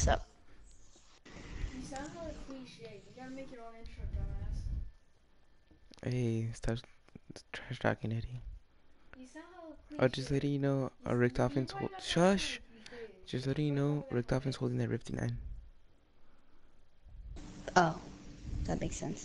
What's up? You sound hella cliche. You gotta make your own intro, dumbass. Hey, stop trash talking, Eddie. You sound hella Oh, just cliche. letting you know, You Richthofen's probably hold. got that from Shush! like these days. Just You letting you probably got know, that from Richthofen's days. holding that 59. Oh, that makes sense.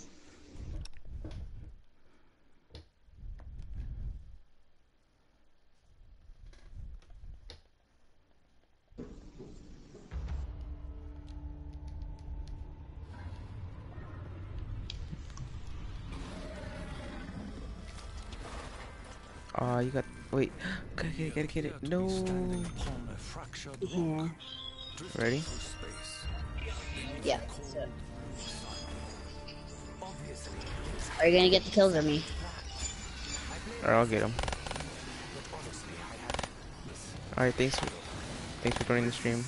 Aw, you got. Wait. Gotta get it. No! Yeah. Ready? Yeah. So, are you gonna get the kills or me? Alright, I'll get him. Alright, thanks for joining the stream.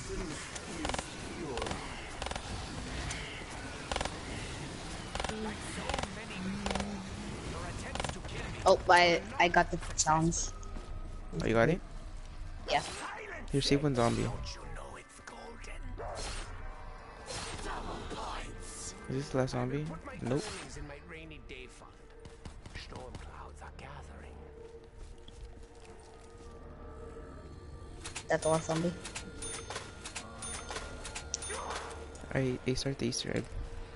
Oh, I got the sounds. Oh, you got it? Yeah. Here, save one zombie. Is this the last zombie? Nope. That's the last zombie. Alright, they start the Easter egg.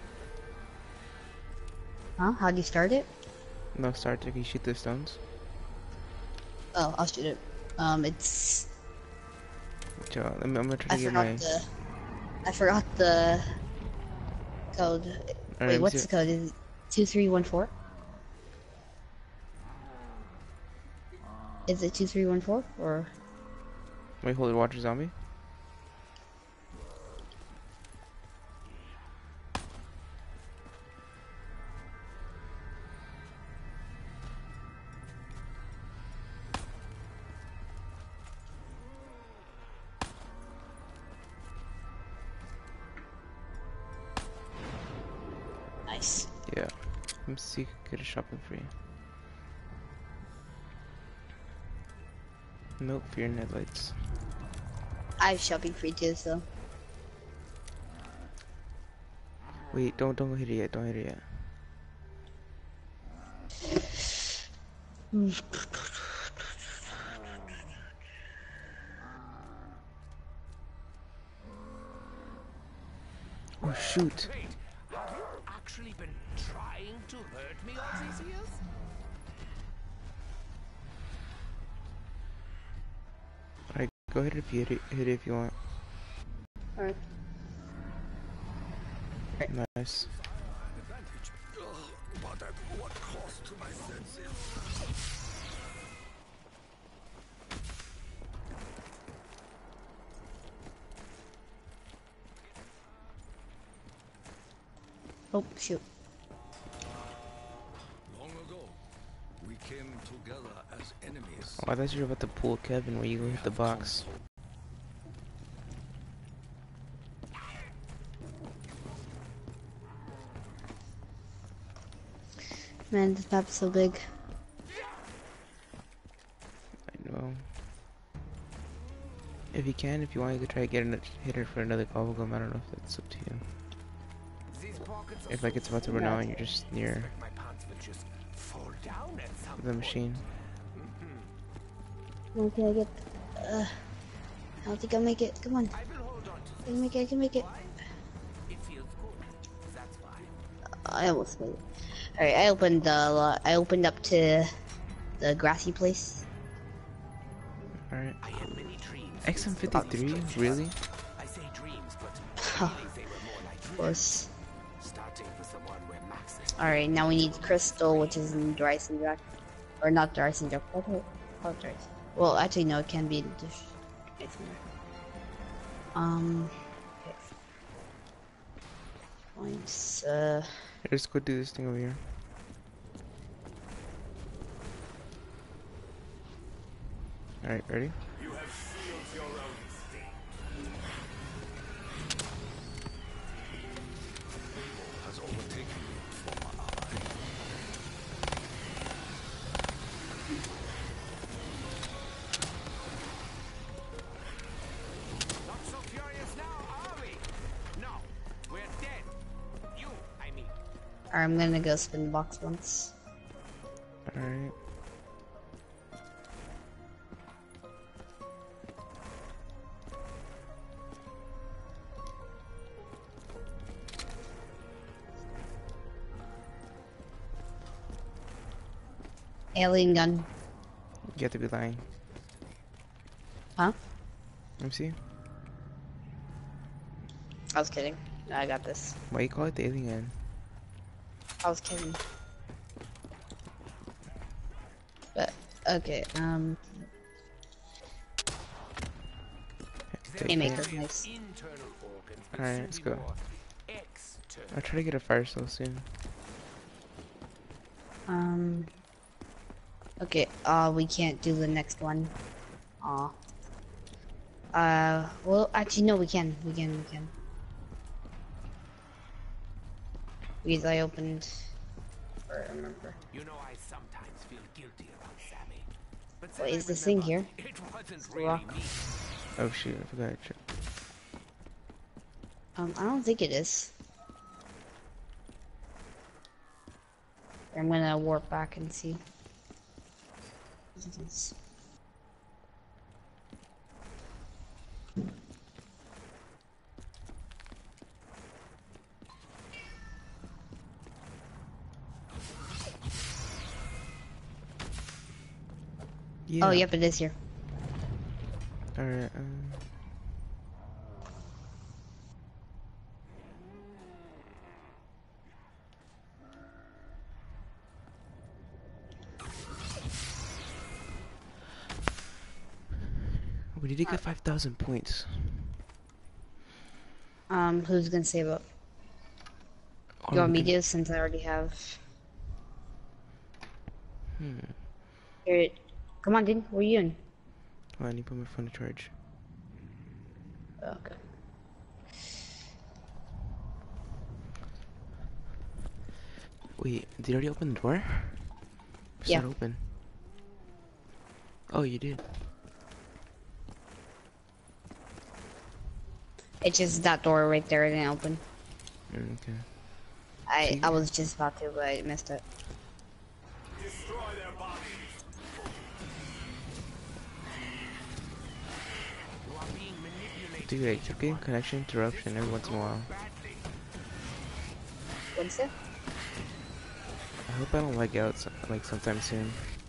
Huh? How'd you start it? No, start if you shoot the stones. Oh, I'll shoot it. It's Chill, I'm gonna try I to get forgot my. the code. Alright, Wait, let me what's see. the code? Is it 2314? Is it 2314 or? Wait, hold it, watch a zombie. Nice. Yeah. Let me see if I can get a shopping free. Nope, fear in headlights. I have shopping free too, so. Wait, don't hit it yet, don't hit it yet. Oh shoot. Wait, have you actually been trying to hurt me all these years? Alright, go ahead if you hit it if you want. Alright. Nice. But at what cost to my senses? Oh shoot. Long ago, we came together as enemies. Oh, I thought you were about to pull Kevin where you go hit the box. Man, this map's so big. I know. If you want, you could try to get hit her for another bubblegum. I don't know if that's up to you. If like it's about to run out and you're just near the machine. Okay, I get. I don't think I'll make it. Come on. I can make it. I can make it. It feels good. That's why. I almost made it. Alright, I opened I opened up to the grassy place. Alright. I had many dreams. XM53? Really? I say dreams, but Huh. really they were more like Of course. starting with the one where Max is. Alright, now we need crystal, which is in Dryson Jack. Or not Dryson Jack. What do I apologize. Well, actually, no, it can be in Dryson Jack. Okay. Points, Let's go do this thing over here. Alright, ready? You have sealed your own fate. Evil has overtaken you, former ally. Not so furious now, are we? I'm gonna go spin the box once. Alright. Alien gun. You have to be lying. Huh? Let me see. I was kidding. No, I got this. Why you call it the alien gun? I was kidding. But, okay, Haymaker, nice. Alright, let's go. I'll try to get a fire soul soon. Okay, we can't do the next one. Aw. Well, actually, no, we can. We can. Because I opened... Or I remember. You know, I sometimes feel guilty about Sammy. But What then is I this thing remember here? It wasn't It's the really rock. me. Oh shoot, I forgot. I don't think it is. I'm gonna warp back and see. Yeah. Oh, yep, it is here. Alright, we need to get 5,000 points. Who's gonna save up? Or You want we me can- to, since I already have... Hmm. Here, come on, dude. Where are you in? Oh, I need to put my phone to charge. Okay. Wait, did you already open the door? It's Yeah. not open. Oh, you did. It's just that door right there didn't open. Okay. I was just about to, but I missed it. Destroy their bodies. You are being manipulated. Dude, I keep getting connection interruption every once in a while. Badly. What's it? I hope I don't lag out like sometime soon.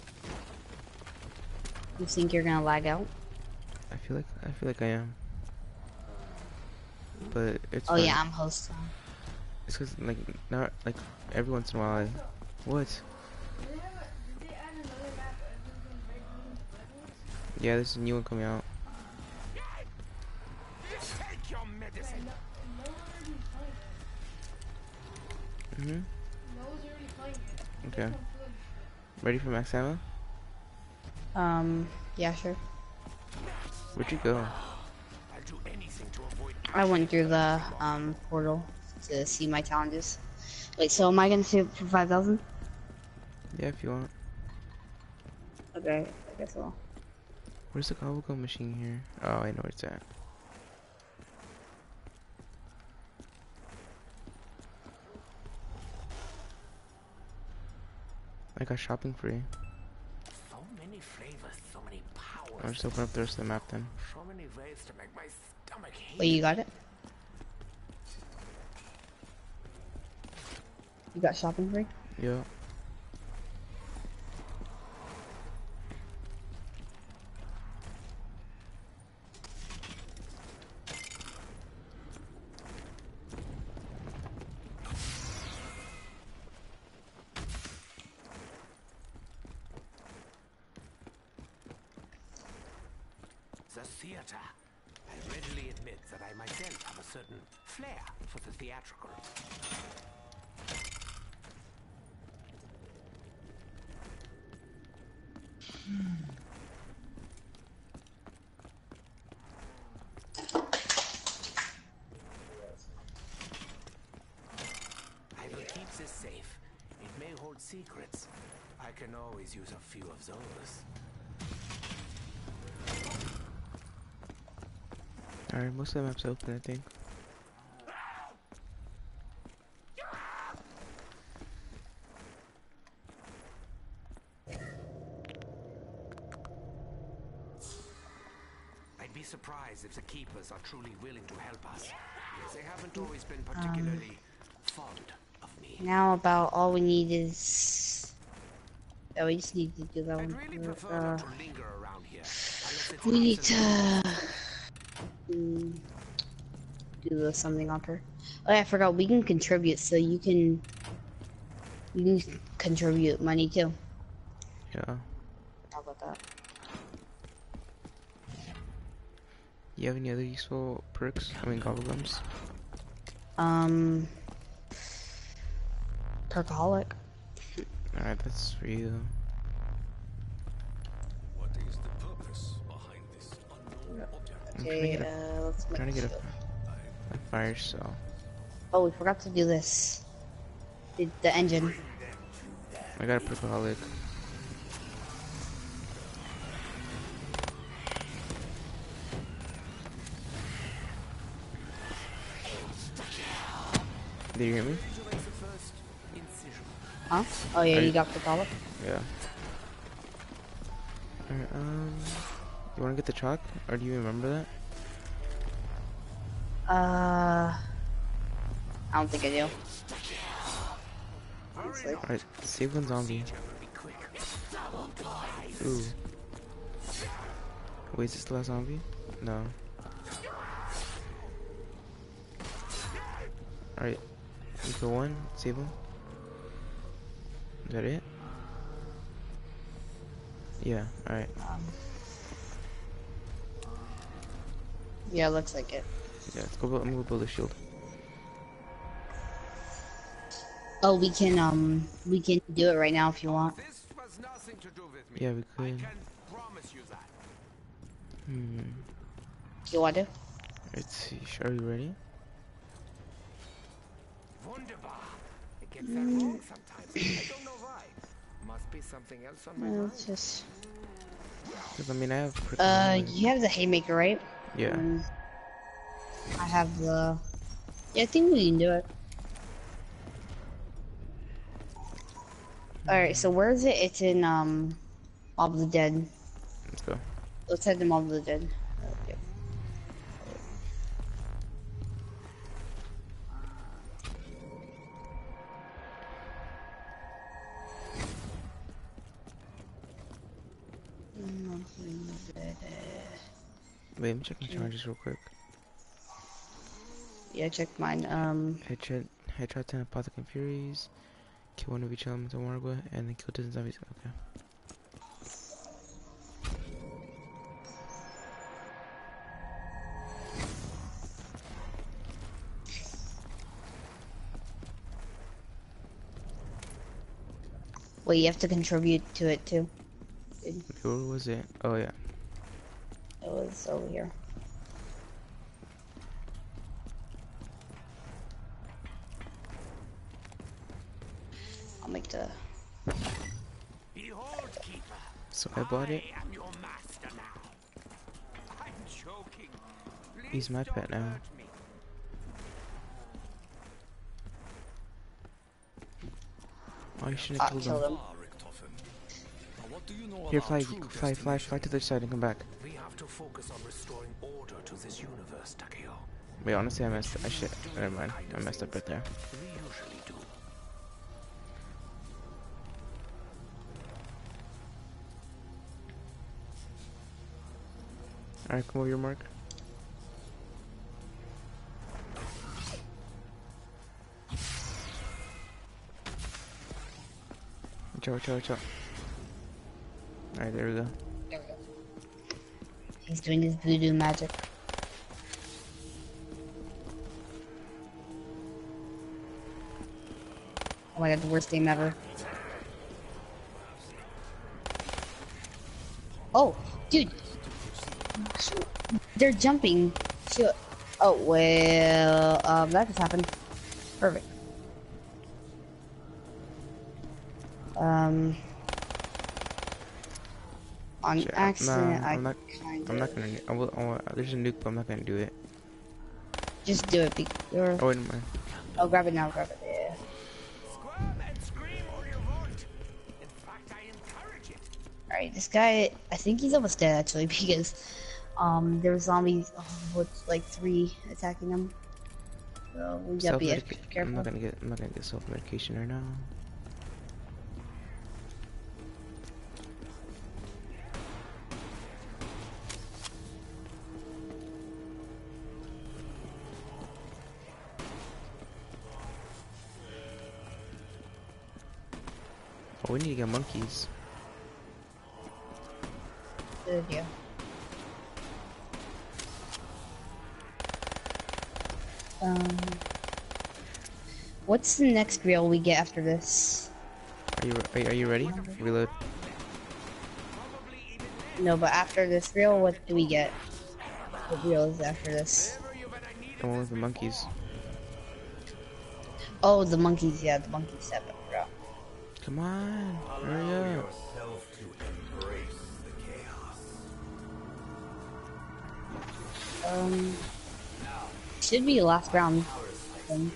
You think you're gonna lag out? I feel like I am. But it's Oh fine. yeah, I'm host. It's cause like not like every once in a while. What? Did they add another map other than Red Moon Redwoods? Yeah, there's a new one coming out. Take your medicine. No one already playing it. Mhm. No one's already playing it. Okay. There's no footage. Ready for max ammo? Yeah, sure. Where'd you go? I'll do anything to avoid. I went through the portal to see my challenges. Wait, so am I gonna save for 5,000? Yeah, if you want. Okay, I guess so. Where's the gobble machine here? Oh, I know where it's at. I got shopping free. So many flavors, so many powers. I'll just open up the rest of the map then. So many ways to make my stomach hate. Wait, you got it? You got shopping free? Yeah. The theater. I readily admit that I myself have a certain flair for the theatrical. I will keep this safe. It may hold secrets. I can always use a few of those. Alright, most of the map's open, I think. surprised if the keepers are truly willing to help us. They haven't always been particularly fond of me. Now about all we need is... Oh, we just need to do that I'd one. really prefer not to linger around here unless it's We need absolutely to do something on her. Oh yeah, I forgot. We can contribute, so you can contribute money too. Yeah. How about that? You have any other useful perks? I mean, gobblegums? Perkaholic. Alright, that's for you. What is the purpose behind this unknown object? Okay, let's I'm trying to make get a fire cell. Oh, we forgot to do this. The engine. I got a perkaholic. Did you hear me? Huh? Oh yeah, Are you you- got Perkaholic? Yeah. Alright, you wanna get the chalk? Or do you remember that? I don't think I do. Honestly. Alright, save one zombie. Ooh. Wait, is this the last zombie? No. Alright. You kill one, save him. Is that it? Yeah, alright. Yeah, looks like it. Yeah, let's go build, I'm gonna build a shield. Oh, we can do it right now if you want. This was nothing to do with me. Yeah, we I could. can promise you that. You want to? Let's see, are you ready? Wunderbar. I get that wrong sometimes. I don't know why. Must be something else on my mind. Let's just. 'Cause, I mean, I have perkaholic. You have the haymaker, right? Yeah. I have the. Yeah, I think we can do it. All right, so where is it? It's in Mob of the Dead. Let's go. Let's head to Mob of the Dead. Okay. Wait, let me check my charges real quick. Yeah, check mine. Headshot 10 Apothecary Furies. Kill one of each element of Margwa, and then kill 10 zombies. Okay. Wait, you have to contribute to it too. Okay, where was it? Oh, yeah. It was over here. I'll make the. Behold, keeper. So I bought it. I am your master now. I'm joking. He's my pet now. Hurt me. Oh, you shouldn't have killed Kill him. them. What do you know Here, about fly, true fly to the other side and come back. We have to focus on restoring order to this universe, Takeo. Wait, honestly, I messed up. Never mind. I messed up right there. We usually do. Alright, come over your mark. Watch out. Alright, there we go. There we go. He's doing his voodoo magic. Oh my god, the worst game ever. Oh, dude. They're jumping. Oh, well, that just happened. Perfect. On Shit, accident, I'm not kinda... gonna. There's a nuke, but I'm not gonna do it. Just do it. Oh, wait a minute. Oh, grab it now, grab it. Yeah. Squirm and scream all you want. In fact, I encourage it. Alright, this guy, I think he's almost dead actually because There's zombies with like 3 attacking them. So we gotta be extra I'm careful. not gonna get self-medication right now. Oh, we need to get monkeys. Good idea. What's the next reel we get after this? Are you ready? Reload. No, but after this reel, what do we get? What reel is after this? The one with the monkeys. Oh, the monkeys. Yeah, the monkey 7, bro. Come on, hurry up. yourself to embrace the chaos. Should be last round. Then.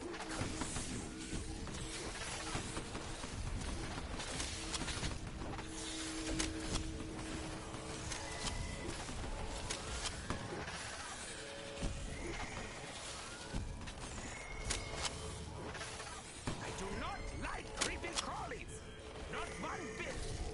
I do not like creepy crawlies. Not one bit.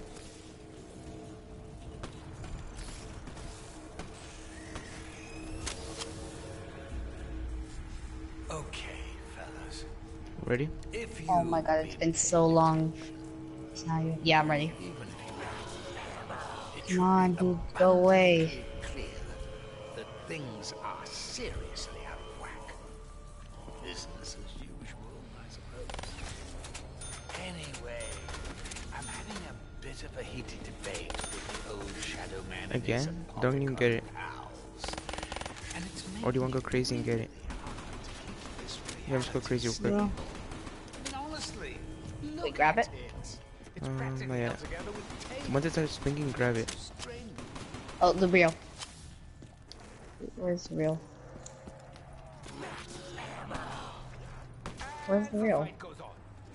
Okay, fellas. Ready? If you Oh my god, it's been so long. Yeah, I'm ready. Come on, dude, go away. Clear that things are seriously out of whack. Business as usual, I suppose. Anyway, I'm having a bit of a heated debate with the old Shadow Man and his Again? Don't even get it. pals. And it's Or do you want to go crazy and get it? Yeah, let's go crazy real quick. No. I mean, honestly, Wait, grab it. it's Not practically yet. held together with tape. Once it starts swinging, grab it. String. Oh, the reel. Where's the reel? Where's the reel? Fight goes on.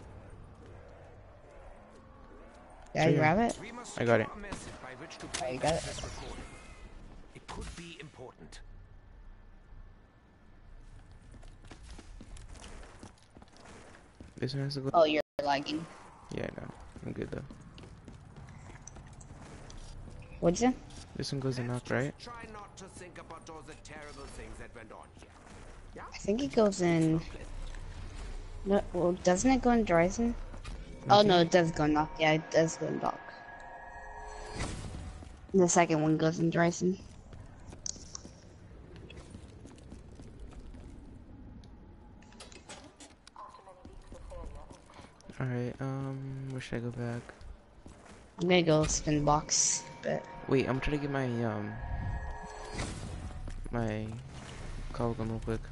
Did I Sure. grab it? We must I got secure it. a message by which to Oh, play you got it? this recording. It could be important. This one has to go. Oh, you're lagging. Yeah, no. I'm good though. What'd you say? This one goes in knock, right? Try not to think about all the terrible things that went on here. I think it goes in. No, well, doesn't it go in Dryzen? Oh no, it does go in Dock. Yeah, it does go in Dock. The second one goes in Dryzen. Alright, where should I go back? I'm gonna go spin box, but Wait, I'm trying to get my, my call gun real quick.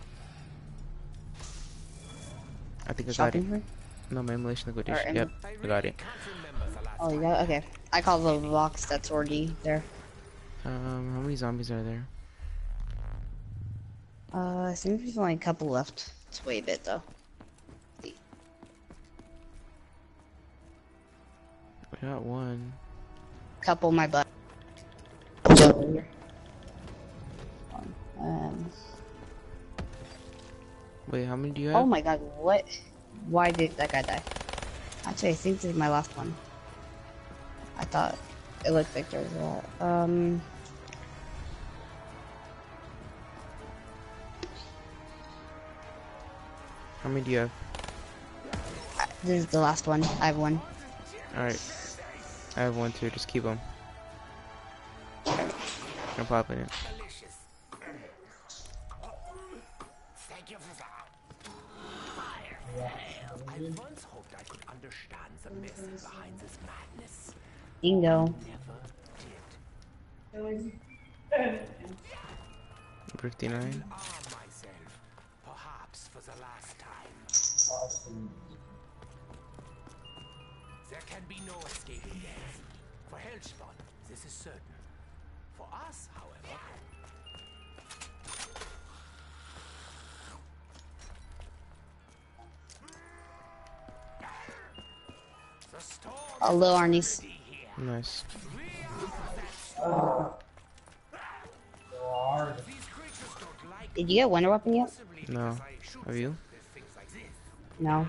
I think I got it. shopping for. No, my emulation Or liquidation. Yep, I got it. Can't remember the last Oh, you got it? Okay. I call the box that's already there. How many zombies are there? I think there's only a couple left. It's way a bit though. I got one. Couple my butt. Um, Wait, how many do you have? oh my god, what? Why did that guy die? Actually, I think this is my last one. I thought it looked like there was a lot. How many do you have? This is the last one. I have one. Alright. I have one too, just keep them. I'm popping it. delicious. Thank you for that. I once hoped I could understand the myth behind this madness. Bingo. Never did. 59. Arm myself, perhaps for the last time. There can be no escaping death. For Hellspawn, this is certain. For us, however, the storm Hello, Arnie's. is here. Nice. Did you get Wonder Weapon yet? Possibly No. because I shoot Have you? with things like this. No.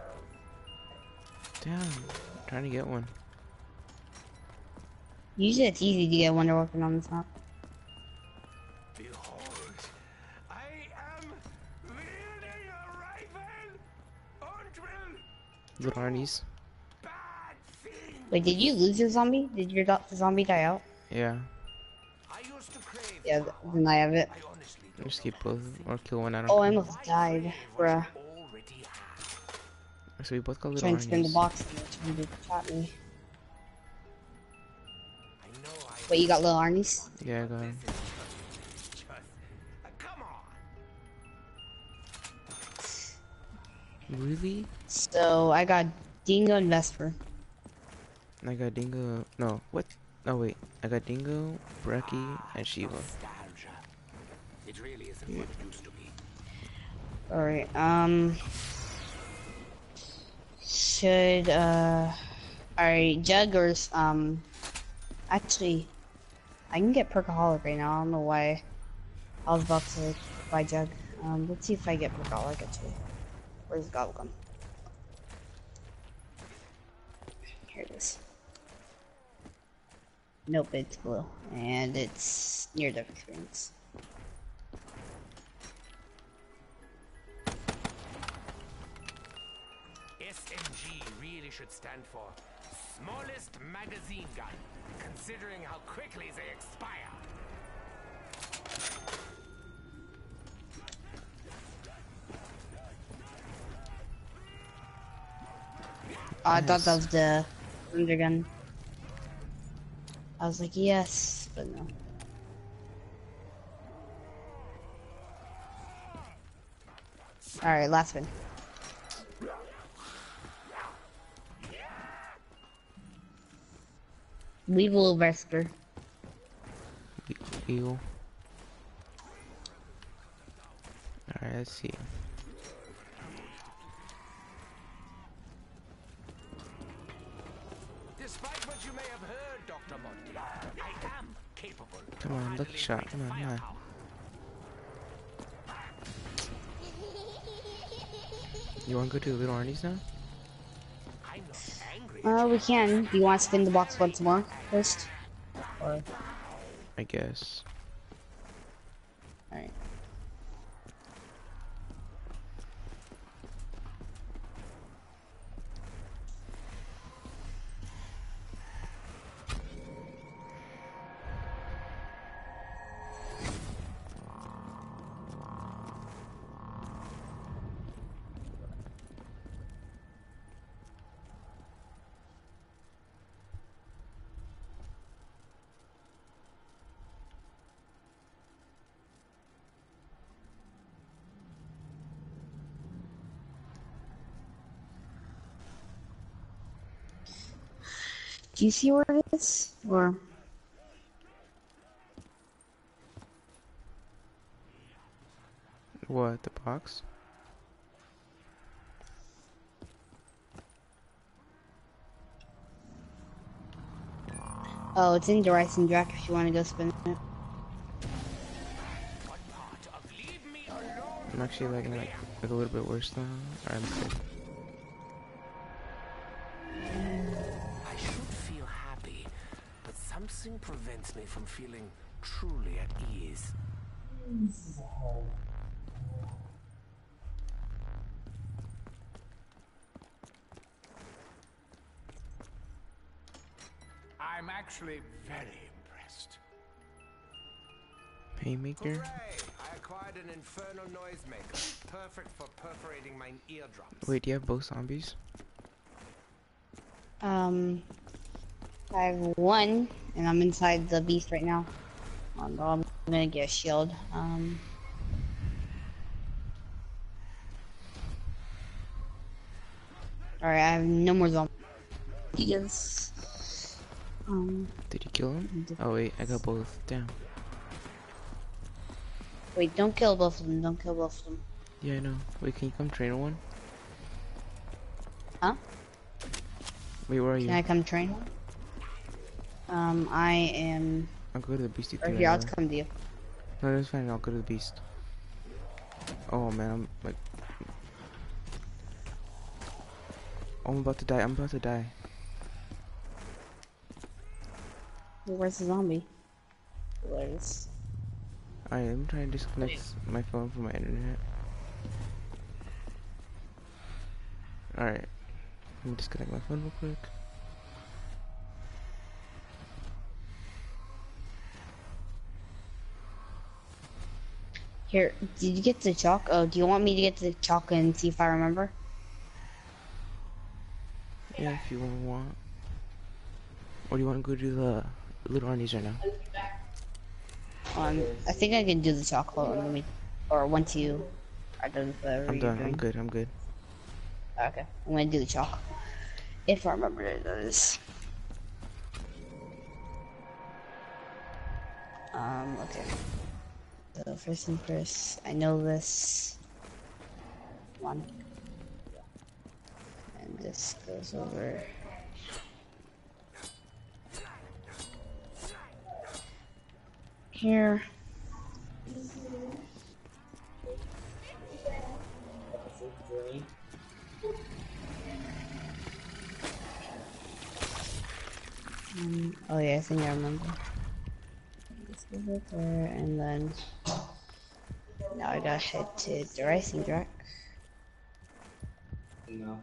Damn. I'm trying to get one. Usually it's easy to get Wonder Weapon on this map. Behold, I am wielding a rifle and will Little Arnie's. bad things. Wait, did you lose your zombie? Did your zombie die out? Yeah. I used to crave Yeah, power. then I have it. I honestly don't Just keep both or kill one. I don't Oh, I care. almost died, bruh. already have. So we both got little Trying to spin the Arnie's. box and it's trying to shot me. I know I Wait, you got little Arnie's? Yeah, I got him. just come on. Really? So I got Dingo and Vesper. I got Dingo. No, what? Oh wait, I got Dingo, Brekkie, and Shiva. Nostalgia. It really isn't what it used to be. Alright, should, alright, Jug or, actually, I can get Perkaholic right now. I don't know why I was about to buy Jug. Let's see if I get Perkaholic actually. Where's the Gobblegum? Here it is. Nope, it's blue. And it's near-death experience. SMG really should stand for smallest magazine gun, considering how quickly they expire. Oh, I thought that was the thunder gun. I was like, yes, but no. Alright, last one. Weevil Vesper. Eagle. Alright, let's see. Despite what you may have heard, Dr. Monty, I am capable. Come on, of look at shot. Come handling on, come on. firepower. You want to go to Little Arnie's now? I'm not angry. We can. Do you want to spin the box once more first? Or, I guess. alright. Do you see where it is? Or What, the box? oh, it's in Rising Jack if you want to go spin it. What part of leave me alone? I'm actually like a little bit worse now. Alright, I'm good. I should feel happy, but something prevents me from feeling truly at ease. I'm actually very impressed. Haymaker? Hooray! I acquired an infernal noisemaker, perfect for perforating my eardrums. Wait, do you have both zombies? I have one, and I'm inside the beast right now. I'm gonna get a shield. Alright, I have no more zombies. Did you kill him? Oh wait, I got both. Damn. Wait, don't kill both of them. Don't kill both of them. Yeah, I know. Wait, can you come train one? Huh? Wait, where are you? Can I come train one? I am I'll go to the beastie right too. here. I'll anyway. come to you. No, that's fine. I'll go to the beast. Oh man, I'm like, oh, I'm about to die. I'm about to die. Where's the zombie? There it is. I am trying to disconnect my phone from my internet. Alright, let me disconnect my phone real quick. Here, did you get the chalk? Oh, do you want me to get the chalk and see if I remember? Yeah, if you want. Or do you want to go do the little armies right now? I think I can do the chalk. Hold on, let me. Or once you are done with whatever I'm you're done. I'm doing. good. I'm good. Okay, I'm gonna do the chalk. If I remember it, that is. Okay. So first thing first, I know this one. And this goes over here. Oh yeah, I think I remember. This goes right there, and then now I gotta head to the racing track. No.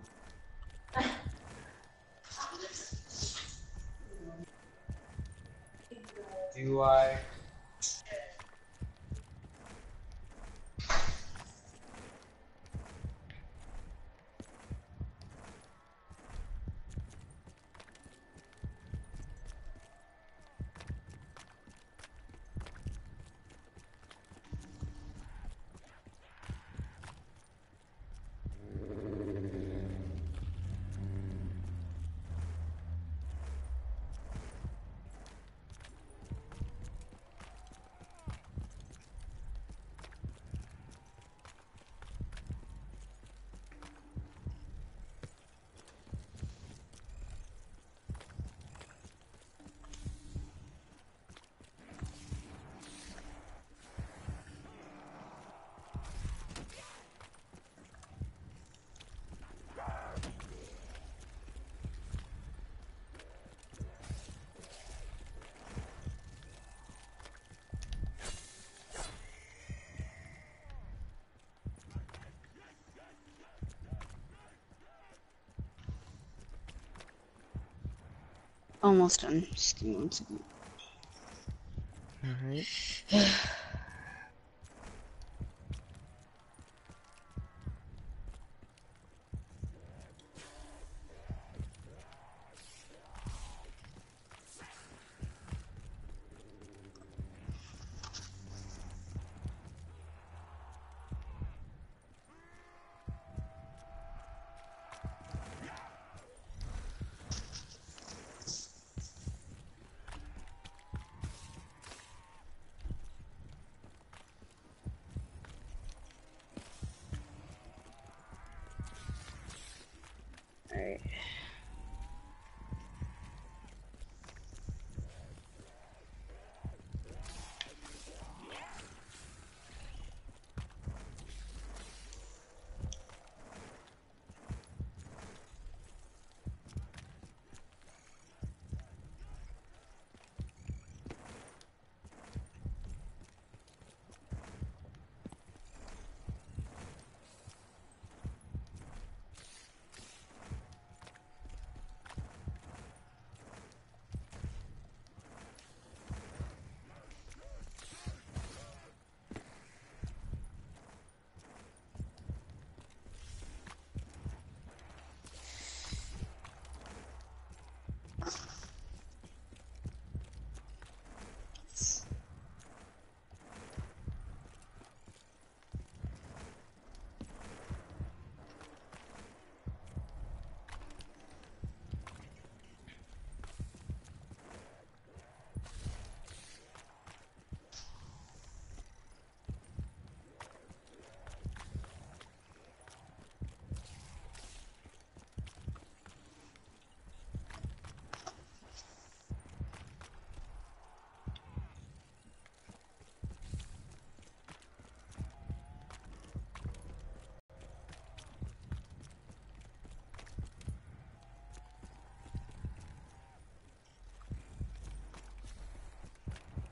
Do I? Almost done. Just give me 1 second. Alright.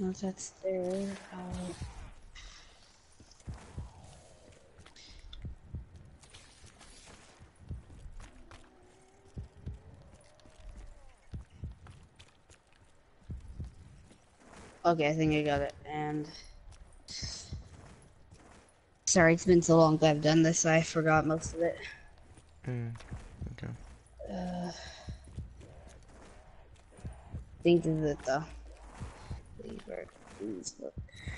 Once that's there, okay, I think I got it. And sorry, it's been so long that I've done this, I forgot most of it. Okay. I think this is it though. Please look.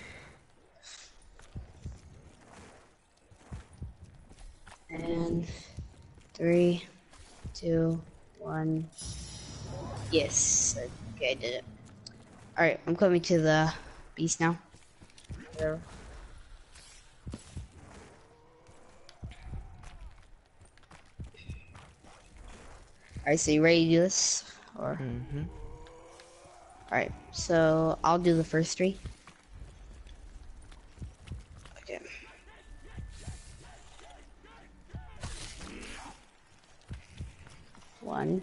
And 3, 2, 1. Yes. Okay, I did it. Alright, I'm coming to the beast now. There. Alright, so you ready to do this? Or alright, so I'll do the first 3. Okay. 1.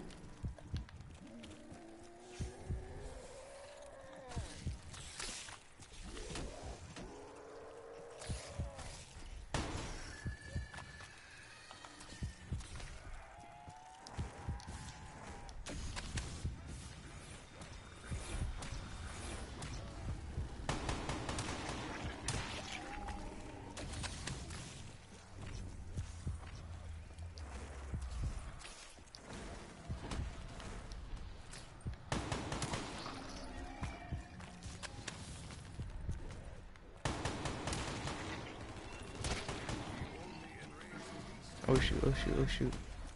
Oh shoot, oh shoot, oh shoot.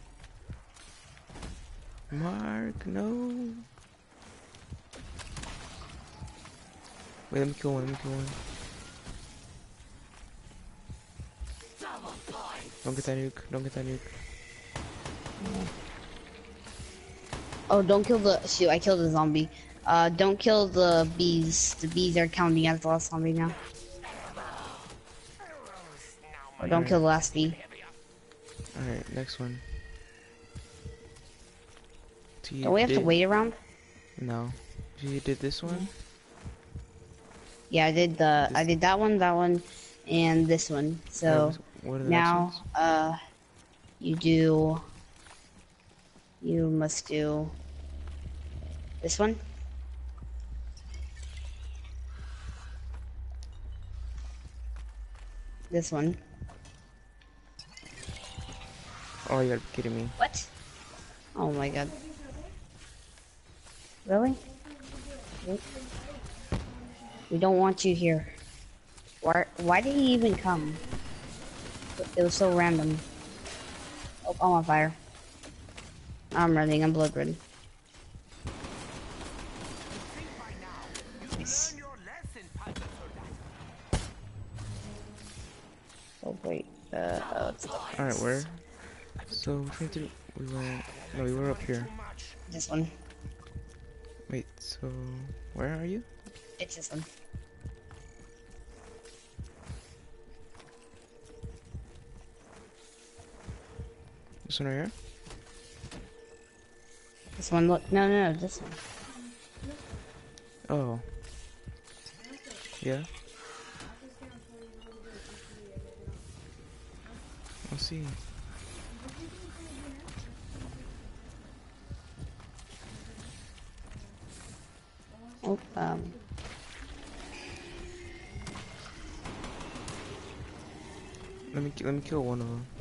Mark, no. Wait, let me kill one, let me kill one. Don't get that nuke, don't get that nuke. Oh, don't kill the shoot, I killed the zombie. Don't kill the bees. The bees are counting as the last zombie now. Or don't kill the last bee. Alright, next one. Don't we have to wait around? No. You did this one? Yeah, I did that one, and this one. So what are the now, next ones? you must do this one. This one. Oh, you're kidding me. What? Oh my god. Really? We don't want you here. Why did he even come? It was so random. Oh, I'm on fire. I'm running, I'm blood red. Nice. Oh wait, oh, it's Alright, where? So, we were up here. this one. Wait, so, where are you? It's this one. This one right here? This one, look, no, this one. Oh. Yeah? I'll see. Oh, Let me kill one of them.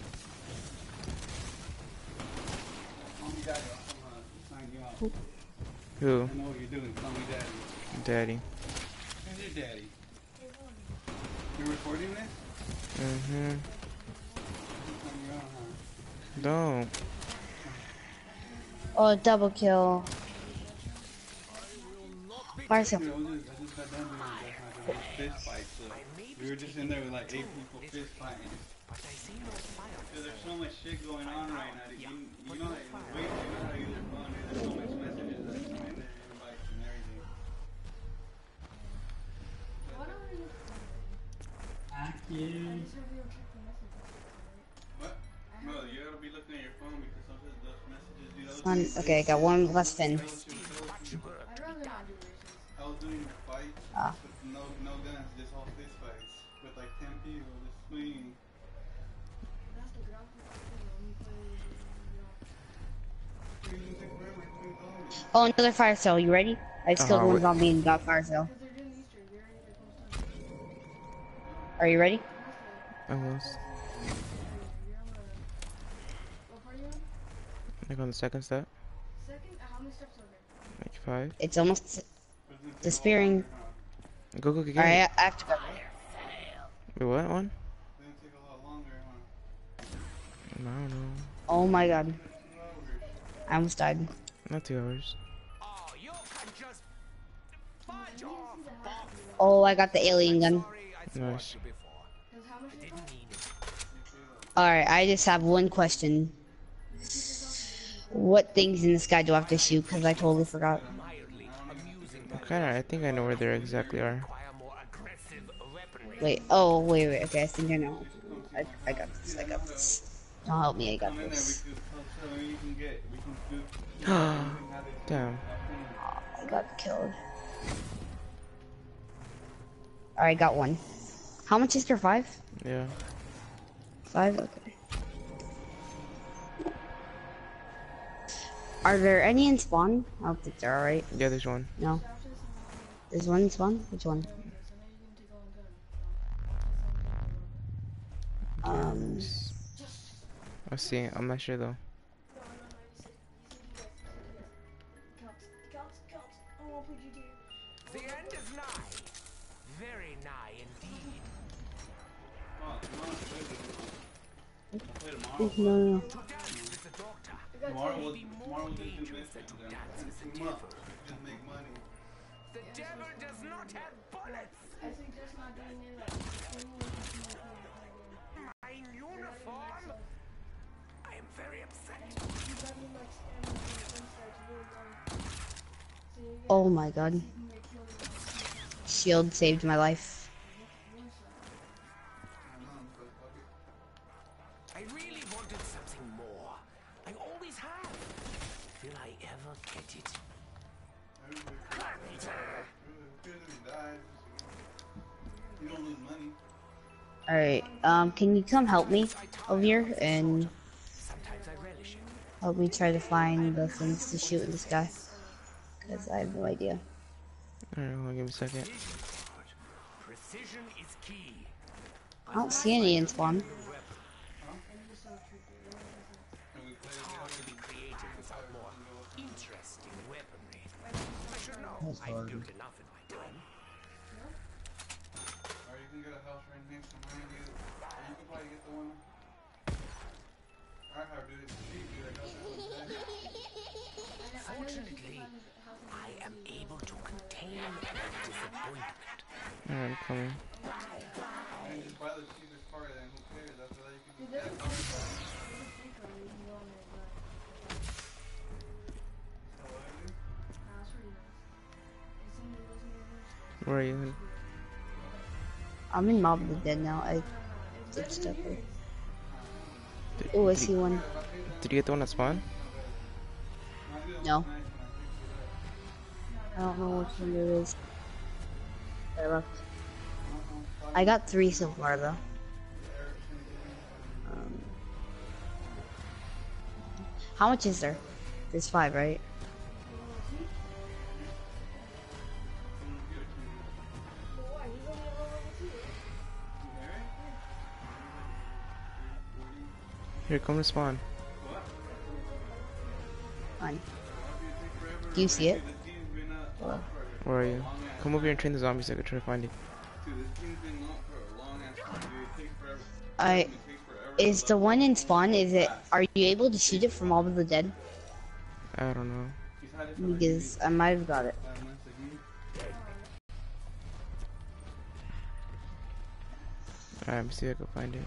Who? I know what you're doing. Call me daddy. Daddy. Who's your daddy? You're recording this? Don't. oh, double kill. Fire sale. I just got done doing this fist fight, so we were just in there with like 8 people fist fighting. Because there's so much shit going on right now. You know, wait, you know how you look on there. There's so much messages that come in there, invites and everything. What? No, you gotta be looking at your phone because sometimes those messages do those One, things. okay, I got one less than. I'd rather not do races. I was doing the fight. Ah. No guns, just all fist fights with like 10 people just swinging. That's the graphic. Let me play You can take forever killing zombies. Oh, another fire cell. You ready? I just killed one Wait. zombie and got fire cell. because they're doing Easter. They're already like almost done. Are you ready? Almost like. Almost. You're on the. What part are you on? Like on the second step. Second? How many steps are there? Like 5. It's almost But it's gonna take a lot disappearing. longer, huh? Go get Alright, it. I have to go. Wait, what one? It's gonna take a lot longer, huh? I don't know. Oh my god. 2 hours. I almost died. Not 2 hours. Oh, you can just fudge off, Bob. Oh, I got the alien gun. Sorry, I swarmed Nice. you before. Because how much I they didn't cost? mean it. Alright, I just have one question. What things in the sky do I have to shoot? Because I totally forgot. Mildly amusing I think I know where they exactly are. require more aggressive weaponry. Wait, oh, wait. Okay, I think I know. I got this. I got this. Don't help me, I got Come in there, we this. can tell so you can get, we can do anything how they do. Damn. I got killed. Alright, got one. How much is there? 5? Yeah. 5? Okay. Are there any in spawn? I don't think there are, right? Yeah, there's one. No. There's one in spawn? Which one? I'll see. I'm not sure though. The end is nigh. Very nigh indeed. No. To dance with the doctor. Tomorrow we'll Be tomorrow more we'll just do dangerous this than to and dance with the team up. devil. Just make money. The devil does not have bullets. I suggest not doing it like My uniform? I am very upset. you got me like spamming on the insides really long. So you get Oh my god. you can get killed in like Shield saved my life. one shot. I really wanted something more. I always have. Will I ever get it? You don't lose money. Alright, can you come help me over here and Sometimes I relish it. help me try to find the things to shoot in the sky? Because I have no idea. Alright, hold on, give me a second. Precision is key. I don't see any in spawn. And we play It's hard to be creative without more interesting weaponry. I should know. I've built enough in my time. or you can get a house right next to mine. Or you can probably get the one. I have dude, it's cheap, dude. I got that one today. Fortunately, I am able to contain my disappointment. Alright, I'm coming. And just buy the cheapest part, then who cares? After that, you can Dude, do there's a that. free code. There's a free code you can go on there and buy. Nah, it's pretty nice. It's in the Disney. Where are you? I'm in Mob of the Dead now. I did stuff. Oh, I see one. Did you get the one that spawned? No. I don't know which one it is. I left. I got 3 so far though. How much is there? There's 5, right? Here, come to spawn. Fine. Do you see it? Where are you? Come over here and train the zombies so I can try to find you. Dude, this game's been long for a long ass time, dude. It takes forever. I It takes forever. is the one in spawn. Is it? Are you able to shoot it from Mob of the Dead? I don't know. He's had it for like Because I might have got it. 5 months again. Alright, let me see if I can find it.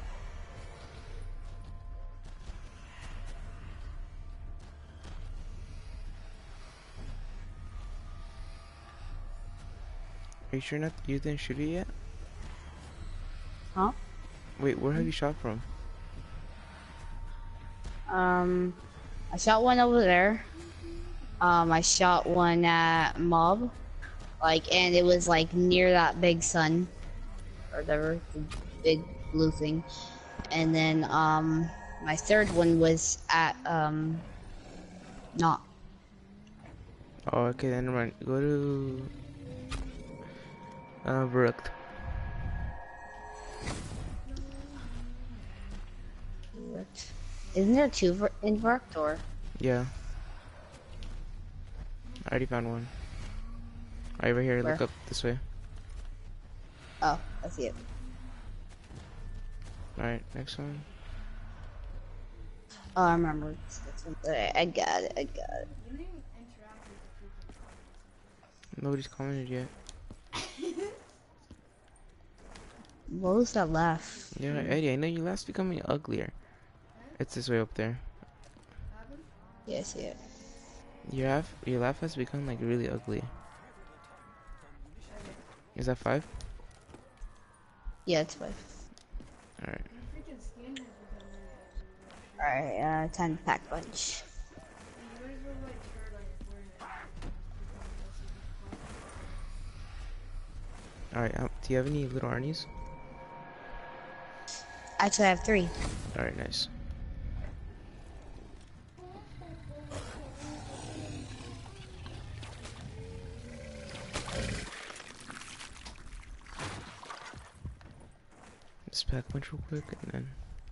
Are you sure you didn't shoot it yet? Huh? Wait, where have you shot from? I shot one over there. I shot one at Mob. Like, and it was like near that big sun, or whatever, the big blue thing. And then my third one was at not. Oh, okay, then run. Go to Verrucht. Isn't there two in Varked, or? Yeah, I already found one. Right over here. Where? Look up this way. Oh, I see it. All right, next one. Oh, I remember. I got it. I got it. You didn't even interact with the freaking Nobody's commented yet. What was that laugh? Yeah, Eddie, I know you last becoming uglier. It's this way up there. happened. Yeah, I see it. Your laugh has become like really ugly. Is that 5? Yeah, it's 5. All right. Your freaking skin has become really ugly. Alright, time to pack punch. You might as well like turd on your forehead. All right. Do you have any little Arnies? Actually, I have 3. All right, nice. Just pack punch real quick and then.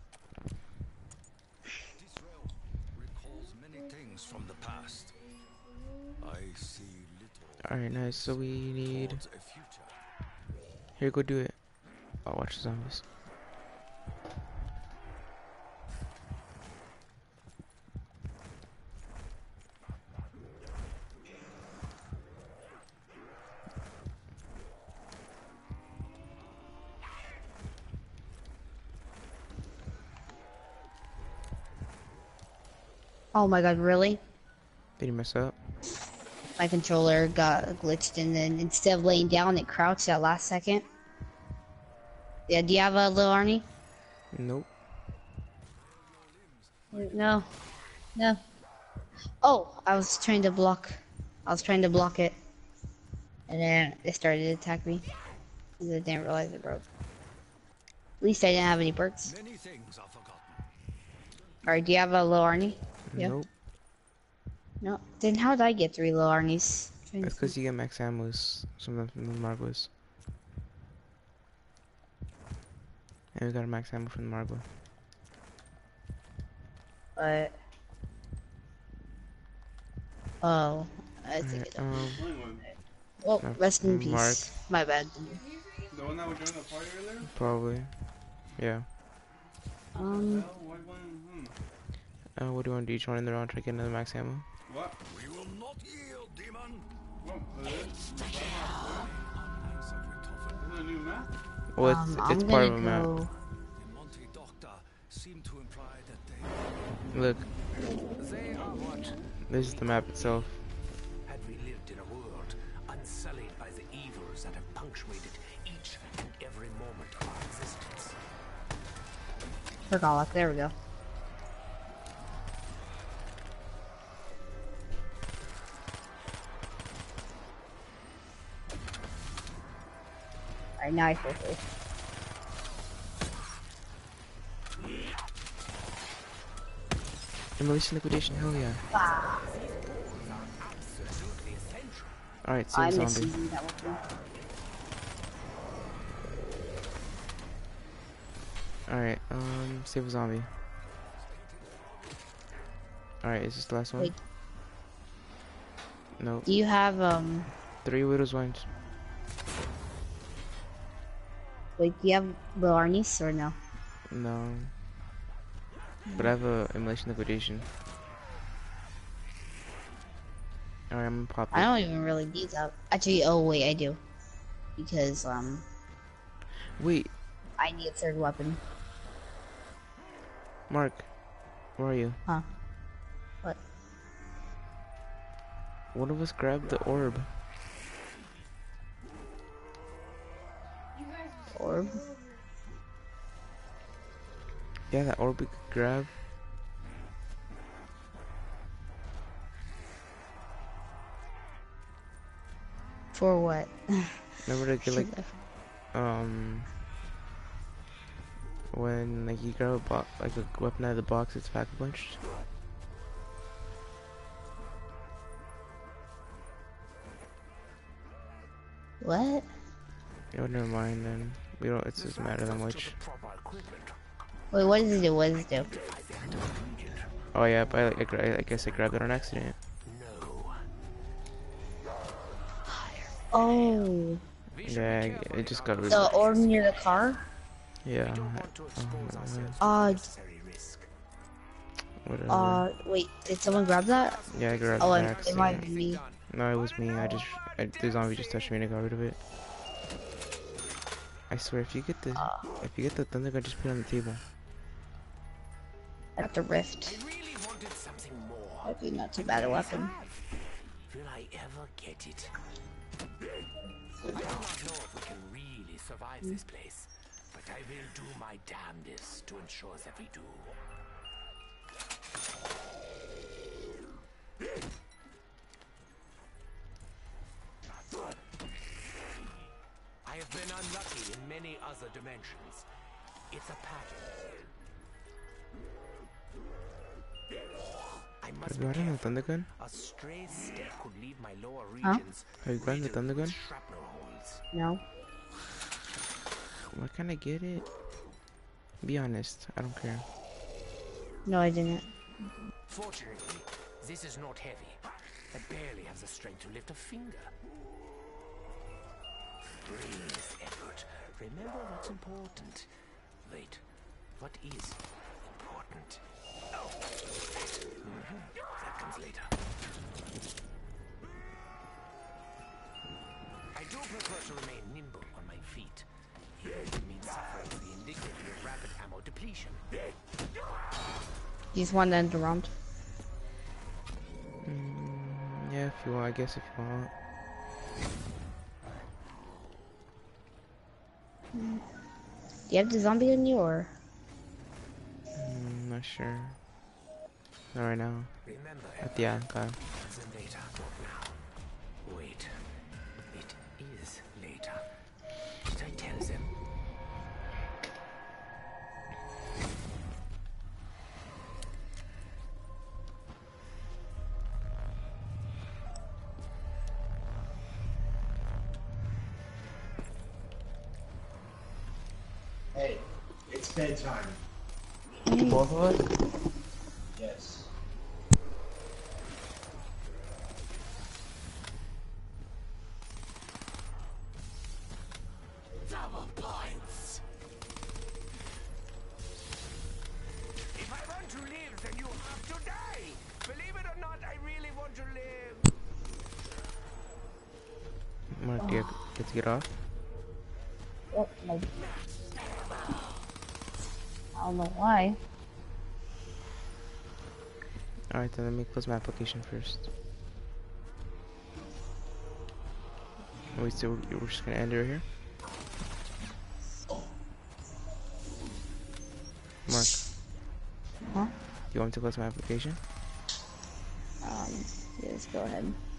This realm recalls many things from the past. I see little All right, nice. So we need. towards a future. Here, go do it. I'll watch the zombies. Oh my god, really? Did you mess up? My controller got glitched, and then instead of laying down, it crouched at last second. Yeah, do you have a little Arnie? Nope. No. No. Oh, I was trying to block. I was trying to block it. And then it started to attack me. Because I didn't realize it broke. At least I didn't have any perks. Many things are forgotten. Alright, do you have a little Arnie? Yeah. Nope. No. Then how did I get 3 little Arnies? That's because you get max ammos. Some of them from the Margos. And we got a max ammo from the Margo. But... Oh, I think it. Well, rest in peace. Mark. My bad. The one that was joining the party earlier? Probably. Yeah. What do you want to do? Each one in the round try to get another max ammo? What? We will not yield, demon. What? This is a new map? Well, it's part of a map. The Monty Doctor seemed to imply that Look, They are what? this is the map itself. Had we lived in a world unsullied by the evils that have punctuated each and every moment of our existence. Forgot. There we go. Alright, now I feel safe. Demolition liquidation, hell yeah. Alright, I save miss zombie. using that weapon. Alright, save a zombie. Alright, is this the last one? Wait. Nope. Do you have 3 widows wines. wait, do you have little Arnie's or no? No. But I have a immolation liquidation. Alright, I'm gonna pop it. I don't even really need that. Actually, oh wait, I do. Because Wait, I need a 3rd weapon. Mark. Where are you? Huh? What? One of us grabbed the orb. Orb? Yeah, that orb we could grab. For what? Remember to get like when like you grab like a weapon out of the box, it's pack punched. What? Oh, never mind then. We don't. It doesn't matter that much. Wait, what does it do? What does it do? Oh yeah, but I guess I grabbed it on accident. Oh. Yeah, it just got really. The orb near the car? Yeah. Whatever. Wait, did someone grab that? Yeah, I grabbed Oh, it by it might accident. be me. No, it was me. The zombie just touched me and I got rid of it. I swear, if you get the thunder gun, just put it on the table. At the rift. Hopefully not too bad a weapon. Will I ever get it? I do not know if we can really survive this place, but I will do my damnedest to ensure that we do. I have been unlucky in many other dimensions. It's a pattern. I must be the thunder gun? a stray step could leave my lower regions. Have you grabbed the thunder gun? No. Why can't I get it? Be honest, I don't care. No, I didn't. Fortunately, this is not heavy. I barely have the strength to lift a finger. Breathe, Edward. Remember what's important. Wait, what is important? Oh, that. That comes later. I do prefer to remain nimble on my feet. Even if it means suffering the indignity of rapid ammo depletion. You just want to end the round? Yeah, if you want, I guess if you want. Do you have the zombie on you or? Not sure. Not right now. Remember, But yeah, okay. later, not now. Wait, it is later. Did I tell them? Hey, it's bedtime. Both of us? Yes. Double points. If I want to live, then you have to die. Believe it or not, I really want to live. Mark, do you get to get off? Oh, no. I don't know why. Alright, then let me close my application first. Wait, so we're just gonna end it right here? Mark. Huh? Do you want me to close my application? Yeah, let's go ahead.